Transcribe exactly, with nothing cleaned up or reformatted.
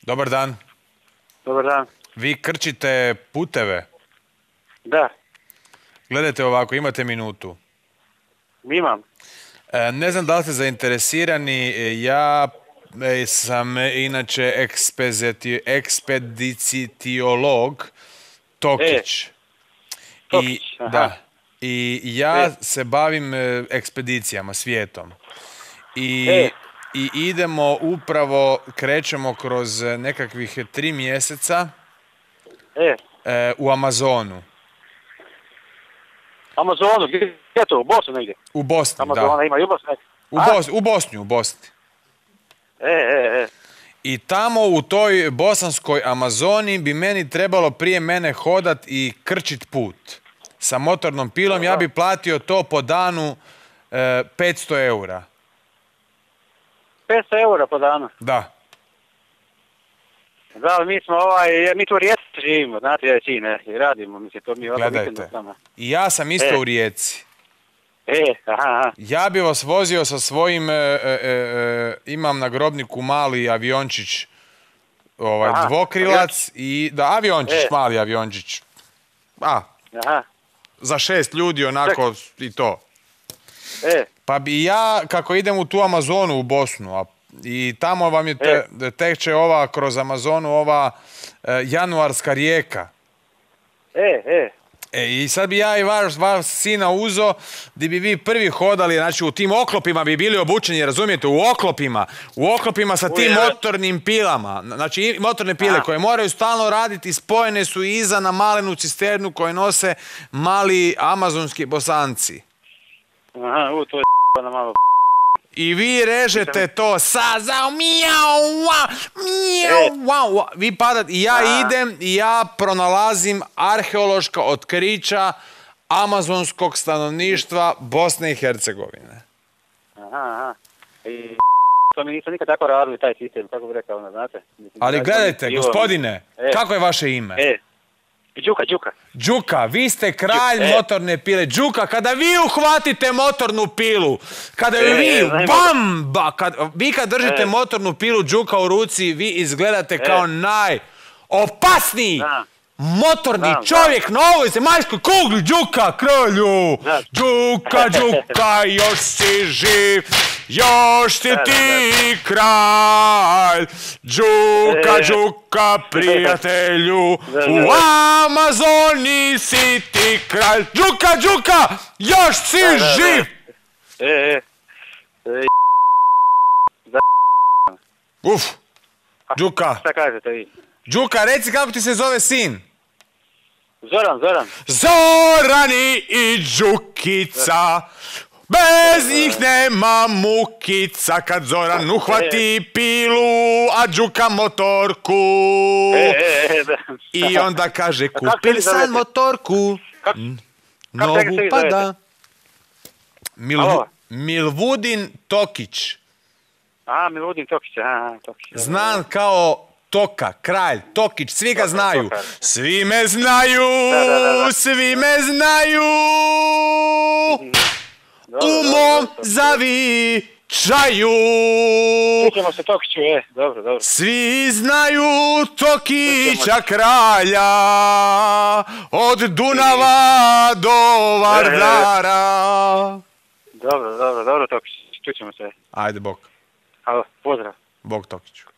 Dobar dan. Dobar dan. Vi krčite puteve? Da. Gledajte ovako, imate minutu. Imam. E, ne znam da li ste zainteresirani, ja sam inače ekspeziti, ekspediciolog Tokić. E, Tokić, I, aha. da. I ja E. se bavim ekspedicijama, svijetom. I, E. I idemo upravo, krećemo kroz nekakvih tri mjeseca E. e, u Amazonu. Amazonu, gdje je to? U Bosnu negdje? U Bosni, Amazona da. ima i u Bosni. U, Bos, u Bosni, u Bosni. E, e, e. I tamo u toj bosanskoj Amazoni bi meni trebalo prije mene hodat i krčit put. Sa motornom pilom ja bi platio to po danu e, petsto eura. petsto eura po danu. Da. Da, ali mi smo ovaj, mi tu u Rijeci živimo, znate, ja i čine, i radimo, mislim, to mi ovako vikendom tamo. I ja sam isto E. u Rijeci. E, aha, aha. Ja bi vas vozio sa svojim, e, e, e, imam na grobniku mali aviončić, ovaj, Aha, dvokrilac, i, da, aviončić, E. mali aviončić. A, Aha, za šest ljudi onako i to. e, Pa bi ja, kako idem u tu Amazonu u Bosnu, a, i tamo vam je te, teče ova, kroz Amazonu, ova e, januarska rijeka. e, e. E, i sad bi ja i vaš, vaš sina uzo, di bi vi prvi hodali, znači u tim oklopima bi bili obučeni, razumijete, u oklopima, u oklopima sa tim Uje. motornim pilama, znači i motorne pile A. koje moraju stalno raditi, spojene su iza na malenu cisternu koje nose mali amazonski Bosanci. Aha, u, to je na malo. I vi režete to sa za mijau, wa, mijau, wa, wa. Vi padate, i ja A. idem i ja pronalazim arheološka otkrića amazonskog stanovništva Bosne i Hercegovine. Aha, aha. I to mi nisu nikad tako radili, taj sistem, kako bi rekao, ono, znate. Mislim, Ali taj- gledajte, to mi- gospodine, E. kako je vaše ime? E, Đuka, Đuka. Đuka, vi ste kralj Đuk- e. motorne pile. Đuka, kada vi uhvatite motornu pilu, kada E, vi, e, znam. bamba, kad, vi kad držite E. motornu pilu Đuka u ruci, vi izgledate kao najopasniji Da. motorni Znam, čovjek na ovoj zemaljskoj kugli. Đuka, kralju! Da. Đuka, Đuka, još si živ, još si Da, da, ti kralj. Đuka, E. Đuka, prijatelju, Da, da, u da. Amazoni si ti kralj. Đuka, Đuka, još si Da, da, da. živ! E, e. E, Uf, Đuka. šta kažete vi? Đuka, reci kako ti se zove sin. Zoran, Zoran. Zorani i Đukica, bez njih nema mukica, kad Zoran uhvati pilu, a Đuka motorku. E, e, e, da. I onda kaže, kako se kupili vi sam zovete? motorku, Kako- n- kako se novu vi pa zovete? da. Milvu, Alo? Milvudin Tokić, A, Miludin Tokić, aha, Tokić. znan kao Toka, kralj, Tokić, svi ga Toka, znaju. Toka. Svi me znaju, Da, da, da, da. svi me znaju. Dobro, U dobro, mom dobro. zavičaju. Čućemo se Tokiću, e, dobro, dobro. Svi znaju Tokića kralja, od Dunava do Vardara. Dobro, dobro, dobro, Tokić, čućemo se. Ajde, bok. Alo, pozdrav. Bok Tokiću.